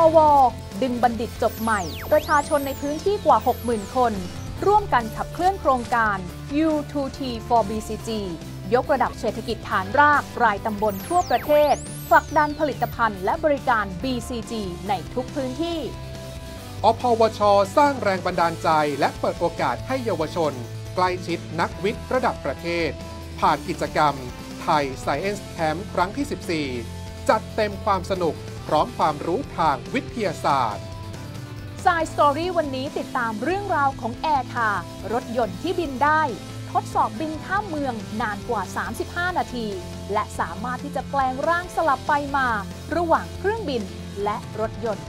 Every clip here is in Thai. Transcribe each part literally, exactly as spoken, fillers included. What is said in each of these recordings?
วดึงบัณฑิตจบใหม่ประชาชนในพื้นที่กว่า หกหมื่น คนร่วมกันขับเคลื่อนโครงการ ยู ทู ที for บี ซี จี ยกระดับเศรษฐกิจฐานรากรายตำบลทั่วประเทศผลักดันผลิตภัณฑ์และบริการ บี ซี จี ในทุกพื้นที่อพวช.สร้างแรงบันดาลใจและเปิดโอกาสให้เยาวชนใกล้ชิดนักวิทย์ระดับประเทศผ่านกิจกรรมไทย Science Camp ครั้งที่ สิบสี่ จัดเต็มความสนุกพร้อมความรู้ทางวิทยาศาสตร์ Science Story วันนี้ติดตามเรื่องราวของแอร์คาร์รถยนต์ที่บินได้ทดสอบบินข้ามเมืองนานกว่า สามสิบห้า นาทีและสามารถที่จะแปลงร่างสลับไปมาระหว่างเครื่องบินและรถยนต์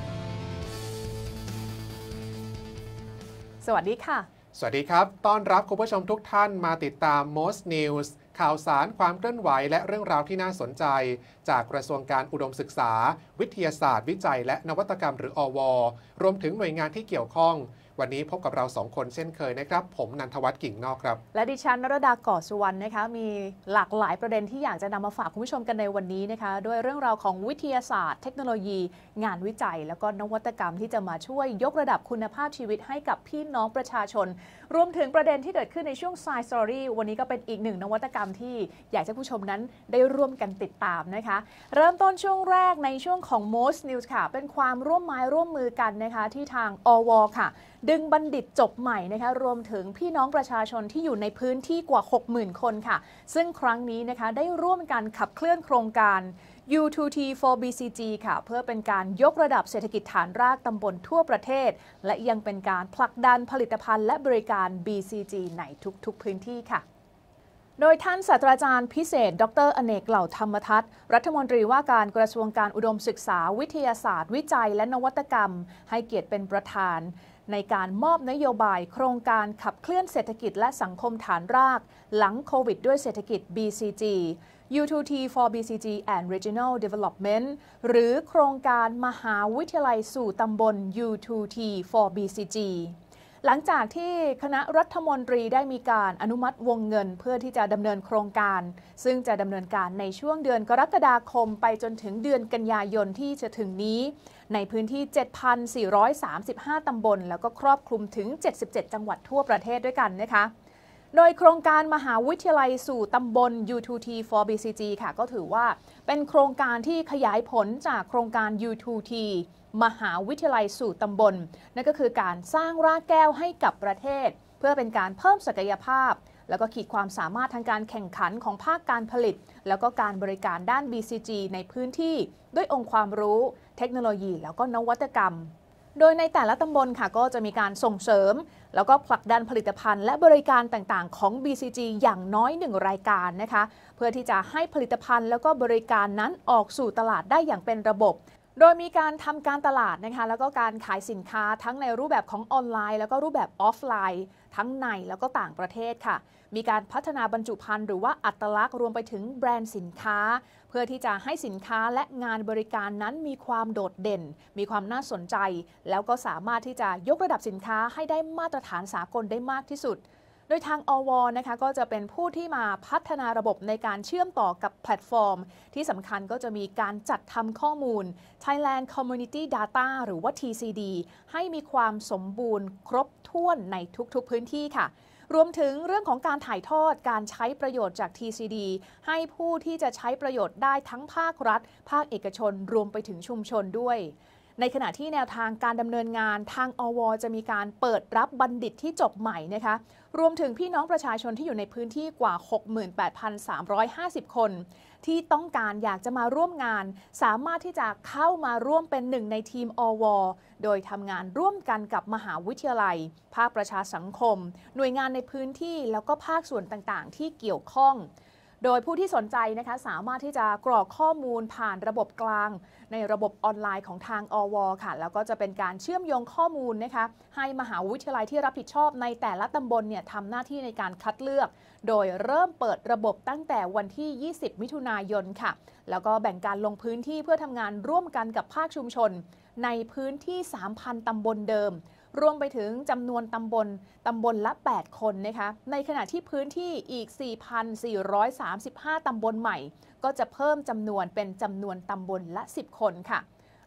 สวัสดีค่ะสวัสดีครับต้อนรับคุณผู้ชมทุกท่านมาติดตาม Most News ข่าวสารความเคลื่อนไหวและเรื่องราวที่น่าสนใจจากกระทรวงการอุดมศึกษาวิทยาศาสตร์วิจัยและนวัตกรรมหรืออว.รวมถึงหน่วยงานที่เกี่ยวข้องวันนี้พบกับเราสองคนเช่นเคยนะครับผมนันทวัฒน์กิ่งนอกครับและดิฉันนรดาก่อสุวรรณนะคะมีหลากหลายประเด็นที่อยากจะนำมาฝากคุณผู้ชมกันในวันนี้นะคะด้วยเรื่องราวของวิทยาศาสตร์เทคโนโลยีงานวิจัยแล้วก็นวัตกรรมที่จะมาช่วยยกระดับคุณภาพชีวิตให้กับพี่น้องประชาชนรวมถึงประเด็นที่เกิดขึ้นในช่วง Science Story วันนี้ก็เป็นอีกหนึ่งนวัตกรรมที่อยากให้ผู้ชมนั้นได้ร่วมกันติดตามนะคะเริ่มต้นช่วงแรกในช่วงของ Most News ค่ะเป็นความร่วมไม้ร่วมมือกันนะคะที่ทางอว.ค่ะดึงบัณฑิตจบใหม่นะคะรวมถึงพี่น้องประชาชนที่อยู่ในพื้นที่กว่า หกหมื่น คนค่ะซึ่งครั้งนี้นะคะได้ร่วมกันขับเคลื่อนโครงการ ยู ทู ที for บี ซี จี ค่ะเพื่อเป็นการยกระดับเศรษฐกิจฐานรากตำบลทั่วประเทศและยังเป็นการผลักดันผลิตภัณฑ์และบริการ บี ซี จี ในทุกๆพื้นที่ค่ะโดยท่านศาสตราจารย์พิเศษดร.อเนกเหล่าธรรมทัศน์รัฐมนตรีว่าการกระทรวงการอุดมศึกษาวิทยาศาสตร์วิจัยและนวัตกรรมให้เกียรติเป็นประธานในการมอบนโยบายโครงการขับเคลื่อนเศรษฐกิจและสังคมฐานรากหลังโควิดด้วยเศรษฐกิจ บี ซี จี ยู ทู ที for บี ซี จี and Regional Development หรือโครงการมหาวิทยาลัยสู่ตำบล ยู ทู ที for บี ซี จี หลังจากที่คณะรัฐมนตรีได้มีการอนุมัติวงเงินเพื่อที่จะดำเนินโครงการซึ่งจะดำเนินการในช่วงเดือนกรกฎาคมไปจนถึงเดือนกันยายนที่จะถึงนี้ในพื้นที่ เจ็ดพันสี่ร้อยสามสิบห้า ตำบลแล้วก็ครอบคลุมถึง เจ็ดสิบเจ็ด จังหวัดทั่วประเทศด้วยกันนะคะโดยโครงการมหาวิทยาลัยสู่ตำบล ยู ทู ที for บี ซี จี ค่ะก็ถือว่าเป็นโครงการที่ขยายผลจากโครงการ ยู ทู ที มหาวิทยาลัยสู่ตำบลนั่นก็คือการสร้างรากแก้วให้กับประเทศเพื่อเป็นการเพิ่มศักยภาพแล้วก็ขีดความสามารถทางการแข่งขันของภาคการผลิตแล้วก็การบริการด้าน บี ซี จี ในพื้นที่ด้วยองค์ความรู้เทคโนโลยีแล้วก็นวัตกรรมโดยในแต่ละตำบลค่ะก็จะมีการส่งเสริมแล้วก็ผลักดันผลิตภัณฑ์และบริการต่างๆของ บี ซี จี อย่างน้อยหนึ่งรายการนะคะเพื่อที่จะให้ผลิตภัณฑ์แล้วก็บริการนั้นออกสู่ตลาดได้อย่างเป็นระบบโดยมีการทำการตลาดนะคะแล้วก็การขายสินค้าทั้งในรูปแบบของออนไลน์แล้วก็รูปแบบออฟไลน์ทั้งในแล้วก็ต่างประเทศค่ะมีการพัฒนาบรรจุภัณฑ์หรือว่าอัตลักษณ์รวมไปถึงแบรนด์สินค้าเพื่อที่จะให้สินค้าและงานบริการนั้นมีความโดดเด่นมีความน่าสนใจแล้วก็สามารถที่จะยกระดับสินค้าให้ได้มาตรฐานสากลได้มากที่สุดโดยทางอว.นะคะก็จะเป็นผู้ที่มาพัฒนาระบบในการเชื่อมต่อกับแพลตฟอร์มที่สำคัญก็จะมีการจัดทำข้อมูล Thailand Community Data หรือว่า ที ซี ดี ให้มีความสมบูรณ์ครบถ้วนในทุกๆพื้นที่ค่ะรวมถึงเรื่องของการถ่ายทอดการใช้ประโยชน์จาก ที ซี ดี ให้ผู้ที่จะใช้ประโยชน์ได้ทั้งภาครัฐภาคเอกชนรวมไปถึงชุมชนด้วยในขณะที่แนวทางการดำเนินงานทางอว.จะมีการเปิดรับบัณฑิตที่จบใหม่นะคะรวมถึงพี่น้องประชาชนที่อยู่ในพื้นที่กว่า หกหมื่นแปดพันสามร้อยห้าสิบ คนที่ต้องการอยากจะมาร่วมงานสามารถที่จะเข้ามาร่วมเป็นหนึ่งในทีมอว.โดยทำงานร่วมกันกับมหาวิทยาลัยภาคประชาสังคมหน่วยงานในพื้นที่แล้วก็ภาคส่วนต่างๆที่เกี่ยวข้องโดยผู้ที่สนใจนะคะสามารถที่จะกรอกข้อมูลผ่านระบบกลางในระบบออนไลน์ของทางอว.ค่ะแล้วก็จะเป็นการเชื่อมโยงข้อมูลนะคะให้มหาวิทยาลัยที่รับผิดชอบในแต่ละตำบลเนี่ยทำหน้าที่ในการคัดเลือกโดยเริ่มเปิดระบบตั้งแต่วันที่ ยี่สิบ มิถุนายนค่ะแล้วก็แบ่งการลงพื้นที่เพื่อทำงานร่วมกันกับภาคชุมชนในพื้นที่ สามพัน ตำบลเดิมรวมไปถึงจำนวนตำบลตำบลละแปดคนนะคะในขณะที่พื้นที่อีก สี่พันสี่ร้อยสามสิบห้า ตำบลใหม่ก็จะเพิ่มจำนวนเป็นจำนวนตำบลละสิบคนค่ะ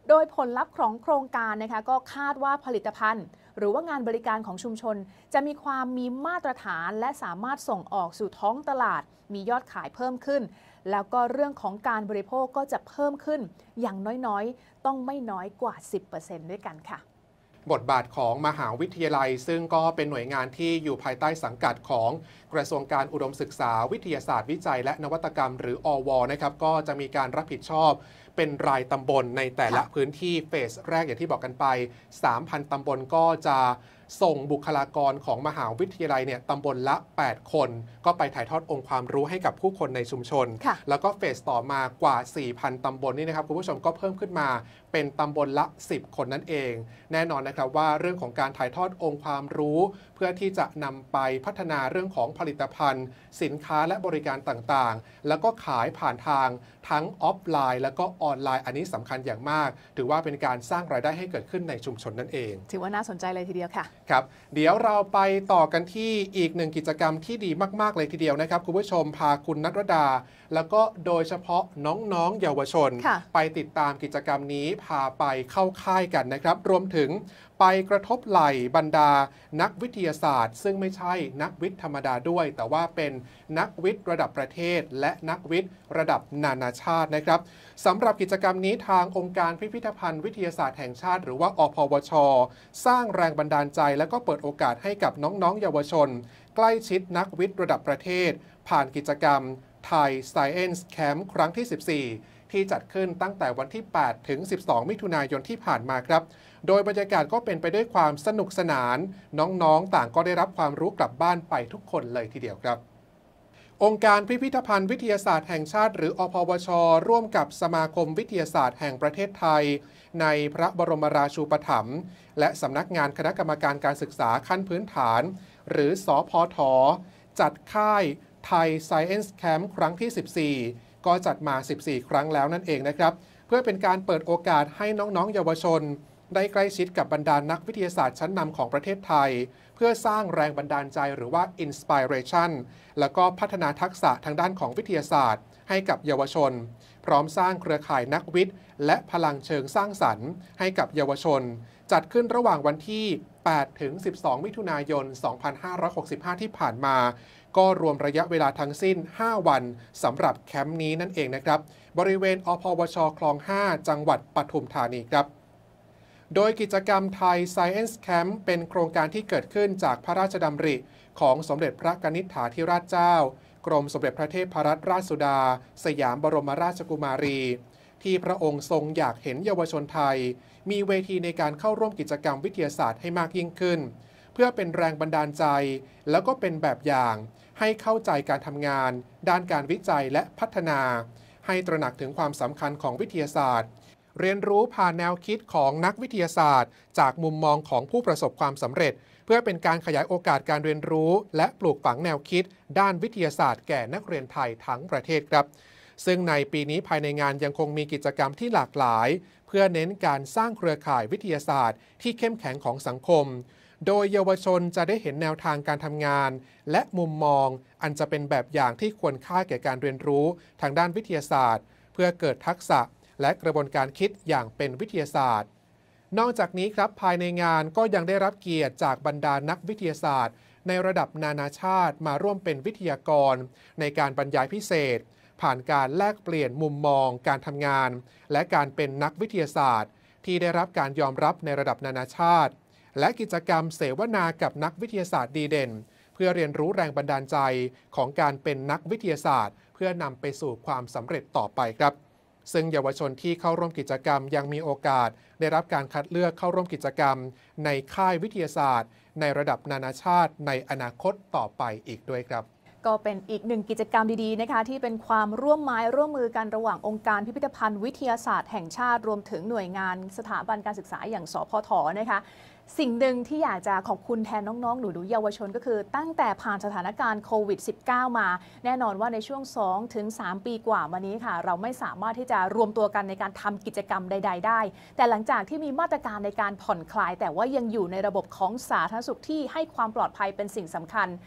โดยผลลัพธ์ของโครงการนะคะก็คาดว่าผลิตภัณฑ์ หรือว่างานบริการของชุมชน จะมีความมีมาตรฐานและสามารถส่งออกสู่ท้องตลาดมียอดขายเพิ่มขึ้นแล้วก็เรื่องของการบริโภคก็จะเพิ่มขึ้นอย่างน้อยๆต้องไม่น้อยกว่า สิบเปอร์เซ็นต์ ด้วยกันค่ะบทบาทของมหาวิทยาลัยซึ่งก็เป็นหน่วยงานที่อยู่ภายใต้สังกัดของกระทรวงการอุดมศึกษาวิทยาศาสตร์วิจัยและนวัตกรรมหรืออวนะครับก็จะมีการรับผิดชอบเป็นรายตำบลในแต่ละพื้นที่เฟสแรกอย่างที่บอกกันไป สามพัน ตำบลก็จะส่งบุคลากรของมหาวิทยาลัยเนี่ยตำบลละแปดคนก็ไปถ่ายทอดองค์ความรู้ให้กับผู้คนในชุมชนแล้วก็เฟสต่อมากว่า สี่พัน ตำบลนี่นะครับคุณผู้ชมก็เพิ่มขึ้นมาเป็นตำบลละสิบคนนั่นเองแน่นอนนะครับว่าเรื่องของการถ่ายทอดองค์ความรู้เพื่อที่จะนำไปพัฒนาเรื่องของผลิตภัณฑ์สินค้าและบริการต่างๆแล้วก็ขายผ่านทางทั้งออฟไลน์แล้วก็ออนไลน์อันนี้สำคัญอย่างมากถือว่าเป็นการสร้างรายได้ให้เกิดขึ้นในชุมชนนั่นเองถือว่าน่าสนใจเลยทีเดียวค่ะครับเดี๋ยวเราไปต่อกันที่อีกหนึ่งกิจกรรมที่ดีมากๆเลยทีเดียวนะครับคุณผู้ชมพาคุณณัฐรดาแล้วก็โดยเฉพาะน้องๆเยาวชนไปติดตามกิจกรรมนี้พาไปเข้าค่ายกันนะครับรวมถึงไปกระทบไหล่บรรดานักวิทยาศาสตร์ซึ่งไม่ใช่นักวิทย์ธรรมดาด้วยแต่ว่าเป็นนักวิทย์ระดับประเทศและนักวิทย์ระดับนานาชาตินะครับสำหรับกิจกรรมนี้ทางองค์การพิพิธภัณฑ์วิทยาศาสตร์แห่งชาติหรือว่าอพวช.สร้างแรงบันดาลใจและก็เปิดโอกาสให้กับน้องๆเยาวชนใกล้ชิดนักวิทย์ระดับประเทศผ่านกิจกรรม Thai Science Camp ครั้งที่ สิบสี่ ที่จัดขึ้นตั้งแต่วันที่ แปด ถึง สิบสอง มิถุนายนที่ผ่านมาครับโดยบรรยากาศก็เป็นไปด้วยความสนุกสนานน้องๆต่างก็ได้รับความรู้กลับบ้านไปทุกคนเลยทีเดียวครับองค์การพิพิธภัณฑ์วิทยาศาสตร์แห่งชาติหรืออพวช.ร่วมกับสมาคมวิทยาศาสตร์แห่งประเทศไทยในพระบรมราชูปถัมภ์และสำนักงานคณะกรรมการการศึกษาขั้นพื้นฐานหรือสพท.จัดค่าย Thai Science Camp ครั้งที่ สิบสี่ ก็จัดมา สิบสี่ ครั้งแล้วนั่นเองนะครับเพื่อเป็นการเปิดโอกาสให้น้องๆเยาวชนได้ใกล้ชิดกับบรรดานักวิทยาศาสตร์ชั้นนำของประเทศไทยเพื่อสร้างแรงบันดาลใจหรือว่า Inspiration แล้วก็พัฒนาทักษะทางด้านของวิทยาศาสตร์ให้กับเยาวชนพร้อมสร้างเครือข่ายนักวิทย์และพลังเชิงสร้างสรรค์ให้กับเยาวชนจัดขึ้นระหว่างวันที่ แปด ถึง สิบสอง มิถุนายน สองพันห้าร้อยหกสิบห้า ที่ผ่านมาก็รวมระยะเวลาทั้งสิ้น ห้า วันสำหรับแคมป์นี้นั่นเองนะครับบริเวณอพวช.คลอง ห้า จังหวัดปทุมธานีครับโดยกิจกรรม Thai Science Camp เป็นโครงการที่เกิดขึ้นจากพระราชดำริของสมเด็จพระกนิษฐาธิราชเจ้ากรมสมเด็จพระเทพรัตนราชสุดาสยามบรมราชกุมารีที่พระองค์ทรงอยากเห็นเยาวชนไทยมีเวทีในการเข้าร่วมกิจกรรมวิทยาศาสตร์ให้มากยิ่งขึ้นเพื่อเป็นแรงบันดาลใจแล้วก็เป็นแบบอย่างให้เข้าใจการทำงานด้านการวิจัยและพัฒนาให้ตระหนักถึงความสำคัญของวิทยาศาสตร์เรียนรู้ผ่านแนวคิดของนักวิทยาศาสตร์จากมุมมองของผู้ประสบความสำเร็จเพื่อเป็นการขยายโอกาสการเรียนรู้และปลูกฝังแนวคิดด้านวิทยาศาสตร์แก่นักเรียนไทยทั้งประเทศครับซึ่งในปีนี้ภายในงานยังคงมีกิจกรรมที่หลากหลายเพื่อเน้นการสร้างเครือข่ายวิทยาศาสตร์ที่เข้มแข็งของสังคมโดยเยาวชนจะได้เห็นแนวทางการทำงานและมุมมองอันจะเป็นแบบอย่างที่ควรค่าแก่การเรียนรู้ทางด้านวิทยาศาสตร์เพื่อเกิดทักษะและกระบวนการคิดอย่างเป็นวิทยาศาสตร์นอกจากนี้ครับภายในงานก็ยังได้รับเกียรติจากบรรดานักวิทยาศาสตร์ในระดับนานาชาติมาร่วมเป็นวิทยากรในการบรรยายพิเศษผ่านการแลกเปลี่ยนมุมมองการทำงานและการเป็นนักวิทยาศาสตร์ที่ได้รับการยอมรับในระดับนานาชาติและกิจกรรมเสวนากับนักวิทยาศาสตร์ดีเด่นเพื่อเรียนรู้แรงบันดาลใจของการเป็นนักวิทยาศาสตร์เพื่อนำไปสู่ความสำเร็จต่อไปครับซึ่งเยาวชนที่เข้าร่วมกิจกรรมยังมีโอกาสได้รับการคัดเลือกเข้าร่วมกิจกรรมในค่ายวิทยาศาสตร์ในระดับนานาชาติในอนาคตต่อไปอีกด้วยครับก็เป็นอีกหนึ่งกิจกรรมดีๆนะคะที่เป็นความร่วมไม้ร่วมมือกันระหว่างองค์การพิพิธภัณฑ์วิทยาศาสตร์แห่งชาติรวมถึงหน่วยงานสถาบันการศึกษาอย่างสพท.นะคะสิ่งหนึ่งที่อยากจะขอบคุณแทนน้องๆหนูๆเยาวชนก็คือตั้งแต่ผ่านสถานการณ์โควิด สิบเก้า มาแน่นอนว่าในช่วง สองถึงสาม ปีกว่ามานี้ค่ะเราไม่สามารถที่จะรวมตัวกันในการทำกิจกรรมใดๆได้แต่หลังจากที่มีมาตรการในการผ่อนคลายแต่ว่ายังอยู่ในระบบของสาธารณสุขที่ให้ความปลอดภัยเป็นสิ่งสำคัญ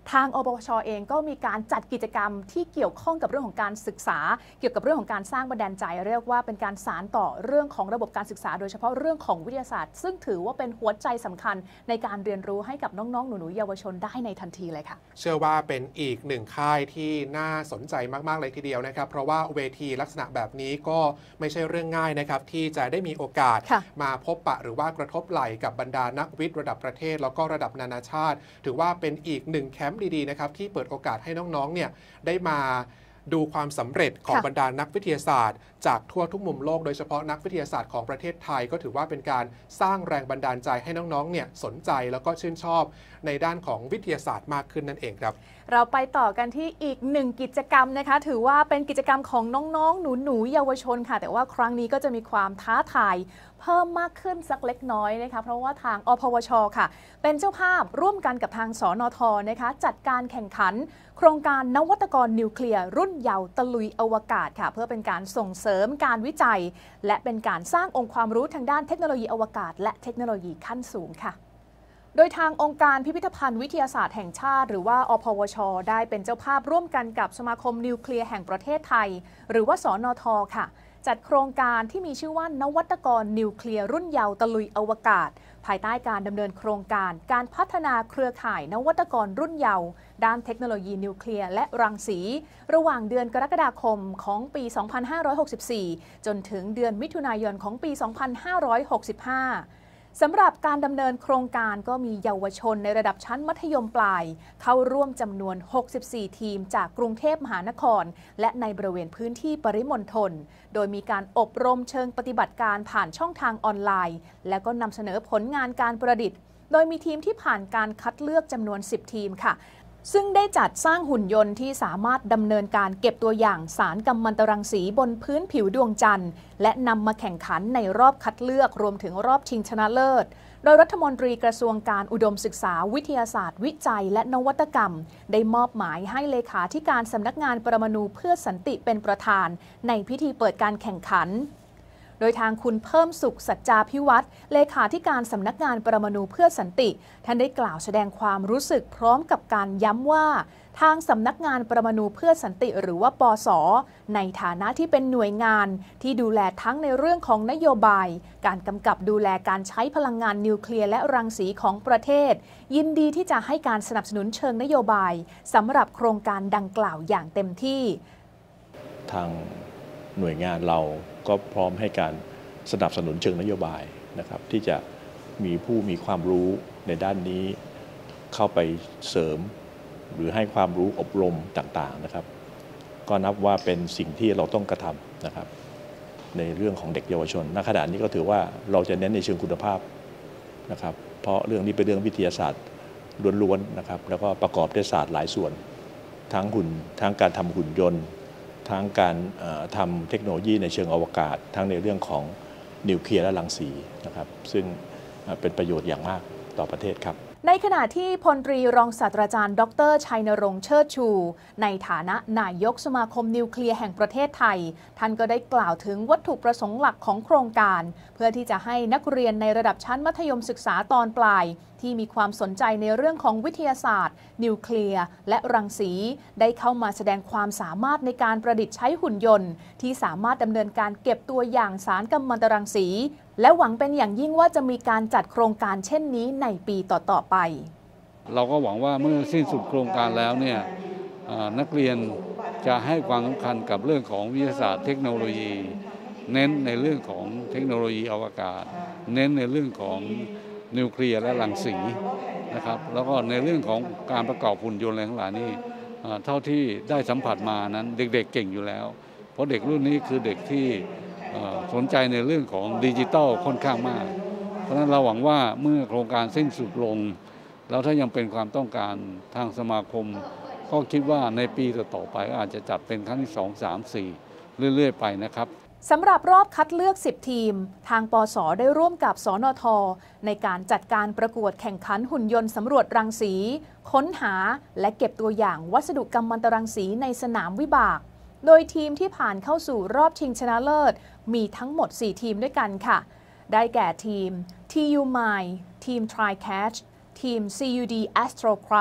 ทางอปวช.เองก็มีการจัดกิจกรรมที่เกี่ยวข้องกับเรื่องของการศึกษาเกี่ยวกับเรื่องของการสร้างบันดาลใจเรียกว่าเป็นการสานต่อเรื่องของระบบการศึกษาโดยเฉพาะเรื่องของวิทยาศาสตร์ซึ่งถือว่าเป็นหัวใจสำคัญในการเรียนรู้ให้กับน้องๆหนูๆเยาวชนได้ในทันทีเลยค่ะเชื่อว่าเป็นอีกหนึ่งค่ายที่น่าสนใจมากๆเลยทีเดียวนะครับเพราะว่าเวทีลักษณะแบบนี้ก็ไม่ใช่เรื่องง่ายนะครับที่จะได้มีโอกาสมาพบปะหรือว่ากระทบไหล่กับบรรดานักวิทย์ระดับประเทศแล้วก็ระดับนานาชาติถือว่าเป็นอีกหนึ่งแคมป์ดีๆนะครับที่เปิดโอกาสให้น้องๆเนี่ยได้มาดูความสำเร็จของบรรดานักวิทยาศาสตร์จากทั่วทุกมุมโลกโดยเฉพาะนักวิทยาศาสตร์ของประเทศไทยก็ถือว่าเป็นการสร้างแรงบันดาลใจให้น้องๆเนี่ยสนใจแล้วก็ชื่นชอบในด้านของวิทยาศาสตร์มากขึ้นนั่นเองครับเราไปต่อกันที่อีกหนึ่งกิจกรรมนะคะถือว่าเป็นกิจกรรมของน้องๆหนูๆเยาวชนค่ะแต่ว่าครั้งนี้ก็จะมีความท้าทายเพิ่มมากขึ้นสักเล็กน้อยนะคะเพราะว่าทางอปวช.ค่ะเป็นเจ้าภาพร่วมกันกับทางสนท.นะคะจัดการแข่งขันโครงการนวัตกรนิวเคลียร์รุ่นเยาว์ตะลุยอวกาศค่ะเพื่อเป็นการส่งเสริมการวิจัยและเป็นการสร้างองค์ความรู้ทางด้านเทคโนโลยีอวกาศและเทคโนโลยีขั้นสูงค่ะโดยทางองค์การพิพิธภัณฑ์วิทยาศาสตร์แห่งชาติหรือว่าอปวช.ได้เป็นเจ้าภาพร่วมกันกับสมาคมนิวเคลียร์แห่งประเทศไทยหรือว่าสนท.ค่ะจัดโครงการที่มีชื่อว่านวัตกรนิวเคลียร์รุ่นเยาว์ตะลุยอวกาศภายใต้การดำเนินโครงการการพัฒนาเครือข่ายนวัตกรรุ่นเยาว์ด้านเทคโนโลยีนิวเคลียร์และรังสีระหว่างเดือนกรกฎาคมของปี สองพันห้าร้อยหกสิบสี่ จนถึงเดือนมิถุนายนของปี สองพันห้าร้อยหกสิบห้าสำหรับการดำเนินโครงการก็มีเยาวชนในระดับชั้นมัธยมปลายเข้าร่วมจำนวนหกสิบสี่ทีมจากกรุงเทพมหานครและในบริเวณพื้นที่ปริมณฑลโดยมีการอบรมเชิงปฏิบัติการผ่านช่องทางออนไลน์และก็นำเสนอผลงานการประดิษฐ์โดยมีทีมที่ผ่านการคัดเลือกจำนวนสิบทีมค่ะซึ่งได้จัดสร้างหุ่นยนต์ที่สามารถดำเนินการเก็บตัวอย่างสารกัมมันตรังสีบนพื้นผิวดวงจันทร์และนำมาแข่งขันในรอบคัดเลือกรวมถึงรอบชิงชนะเลิศโดยรัฐมนตรีกระทรวงการอุดมศึกษาวิทยาศาสตร์วิจัยและนวัตกรรมได้มอบหมายให้เลขาธิการสำนักงานปรมาณูเพื่อสันติเป็นประธานในพิธีเปิดการแข่งขันโดยทางคุณเพิ่มสุขสัจจาภิวัตรเลขาธิการสำนักงานปรมาณูเพื่อสันติท่านได้กล่าวแสดงความรู้สึกพร้อมกับการย้ำว่าทางสำนักงานปรมาณูเพื่อสันติหรือว่าปส.ในฐานะที่เป็นหน่วยงานที่ดูแลทั้งในเรื่องของนโยบายการกำกับดูแลการใช้พลังงานนิวเคลียร์และรังสีของประเทศยินดีที่จะให้การสนับสนุนเชิงนโยบายสำหรับโครงการดังกล่าวอย่างเต็มที่ทางหน่วยงานเราก็พร้อมให้การสนับสนุนเชิงนโยบายนะครับที่จะมีผู้มีความรู้ในด้านนี้เข้าไปเสริมหรือให้ความรู้อบรมต่างๆนะครับก็นับว่าเป็นสิ่งที่เราต้องกระทำนะครับในเรื่องของเด็กเยาวชนณขณะนี้ก็ถือว่าเราจะเน้นในเชิงคุณภาพนะครับเพราะเรื่องนี้เป็นเรื่องวิทยาศาสตร์ล้วนๆนะครับแล้วก็ประกอบด้วยศาสตร์หลายส่วนทั้งหุ่นทั้งการทำหุ่นยนต์ทั้งการทำเทคโนโลยีในเชิงอวกาศทั้งในเรื่องของนิวเคลียร์และรังสีนะครับซึ่งเป็นประโยชน์อย่างมากต่อประเทศครับในขณะที่พลตรีรองศาสตราจารย์ดรชัยนรงค์เชิดชูในฐานะนายกสมาคมนิวเคลียร์แห่งประเทศไทยท่านก็ได้กล่าวถึงวัตถุประสงค์หลักของโครงการเพื่อที่จะให้นักเรียนในระดับชั้นมัธยมศึกษาตอนปลายที่มีความสนใจในเรื่องของวิทยาศาสตร์นิวเคลียร์และรังสีได้เข้ามาแสดงความสามารถในการประดิษฐ์ใช้หุ่นยนต์ที่สามารถดำเนินการเก็บตัวอย่างสารกัมมันตรังสีและหวังเป็นอย่างยิ่งว่าจะมีการจัดโครงการเช่นนี้ในปีต่อๆไปเราก็หวังว่าเมื่อสิ้นสุดโครงการแล้วเนี่ยนักเรียนจะให้ความสำคัญกับเรื่องของวิทยาศาสตร์เทคโนโลยีเน้นในเรื่องของเทคโนโลยีอวกาศเน้นในเรื่องของนิวเคลียร์และรังสีนะครับแล้วก็ในเรื่องของการประกอบหุ่นยนต์อะไรทั้งหลายนี่เท่าที่ได้สัมผัสมานั้นเด็กๆ เ, เก่งอยู่แล้วเพราะเด็กรุ่นนี้คือเด็กที่สนใจในเรื่องของดิจิทัลค่อนข้างมากเพราะฉะนั้นเราหวังว่าเมื่อโครงการสิ้นสุดลงแล้วถ้ายังเป็นความต้องการทางสมาคมก็คิดว่าในปีต่อไปอาจจะจัดเป็นครั้งที่สอง สาม สี่เรื่อยๆไปนะครับสำหรับรอบคัดเลือกสิบทีมทางปส.ได้ร่วมกับสนท.ในการจัดการประกวดแข่งขันหุ่นยนต์สำรวจรังสีค้นหาและเก็บตัวอย่างวัสดุกัมมันตรังสีในสนามวิบากโดยทีมที่ผ่านเข้าสู่รอบชิงชนะเลิศมีทั้งหมดสี่ทีมด้วยกันค่ะได้แก่ทีม ที ยู Mine ทีม TriCatch ทีม ซี ยู ดี Astrocrop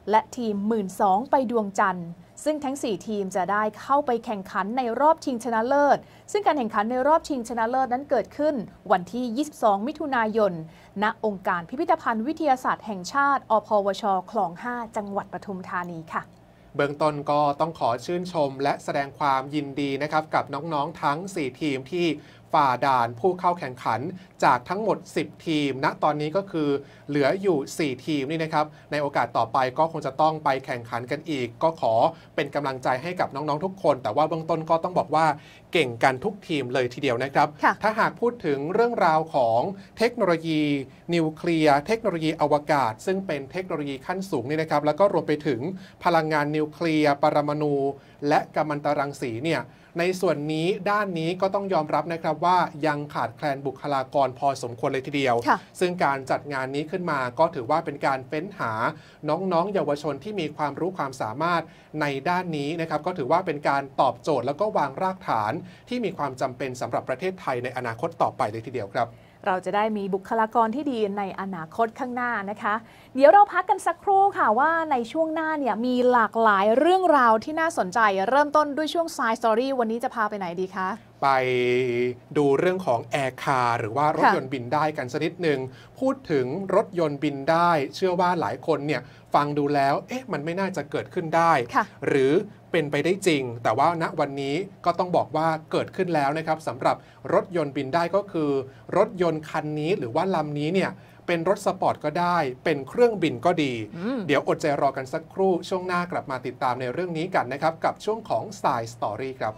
และทีม หนึ่งหมื่นสองพัน ไปดวงจันทร์ซึ่งทั้งสี่ทีมจะได้เข้าไปแข่งขันในรอบชิงชนะเลิศซึ่งการแข่งขันในรอบชิงชนะเลิศนั้นเกิดขึ้นวันที่ ยี่สิบสอง มิถุนายน ณ องค์การพิพิธภัณฑ์วิทยาศาสตร์แห่งชาติ อพวช คลอง ห้า จังหวัดปทุมธานีค่ะเบื้องต้นก็ต้องขอชื่นชมและแสดงความยินดีนะครับกับน้องๆทั้งสี่ทีมที่ฝ่าด่านผู้เข้าแข่งขันจากทั้งหมดสิบทีมณตอนนี้ก็คือเหลืออยู่สี่ทีมนี่นะครับในโอกาสต่อไปก็คงจะต้องไปแข่งขันกันอีกก็ขอเป็นกำลังใจให้กับน้องๆทุกคนแต่ว่าเบื้องต้นก็ต้องบอกว่าเก่งกันทุกทีมเลยทีเดียวนะครับถ้าหากพูดถึงเรื่องราวของเทคโนโลยีนิวเคลียร์เทคโนโลยีอวกาศซึ่งเป็นเทคโนโลยีขั้นสูงนี่นะครับแล้วก็รวมไปถึงพลังงานนิวเคลียร์ปรมาณูและกัมมันตรังสีเนี่ยในส่วนนี้ด้านนี้ก็ต้องยอมรับนะครับว่ายังขาดแคลนบุคลากรพอสมควรเลยทีเดียวซึ่งการจัดงานนี้ขึ้นมาก็ถือว่าเป็นการเฟ้นหาน้องๆเยาวชนที่มีความรู้ความสามารถในด้านนี้นะครับก็ถือว่าเป็นการตอบโจทย์แล้วก็วางรากฐานที่มีความจำเป็นสำหรับประเทศไทยในอนาคตต่อไปเลยทีเดียวครับเราจะได้มีบุคลากรที่ดีในอนาคตข้างหน้านะคะเดี๋ยวเราพักกันสักครู่ค่ะว่าในช่วงหน้าเนี่ยมีหลากหลายเรื่องราวที่น่าสนใจเริ่มต้นด้วยช่วง Side Story วันนี้จะพาไปไหนดีคะไปดูเรื่องของแอร์คาร์หรือว่ารถยนต์บินได้กันสักนิดหนึ่งพูดถึงรถยนต์บินได้เชื่อว่าหลายคนเนี่ยฟังดูแล้วเอ๊ะมันไม่น่าจะเกิดขึ้นได้หรือเป็นไปได้จริงแต่ว่าณวันนี้ก็ต้องบอกว่าเกิดขึ้นแล้วนะครับสำหรับรถยนต์บินได้ก็คือรถยนต์คันนี้หรือว่าลำนี้เนี่ยเป็นรถสปอร์ตก็ได้เป็นเครื่องบินก็ดีเดี๋ยวอดใจรอกันสักครู่ช่วงหน้ากลับมาติดตามในเรื่องนี้กันนะครับกับช่วงของ Side Story ครับ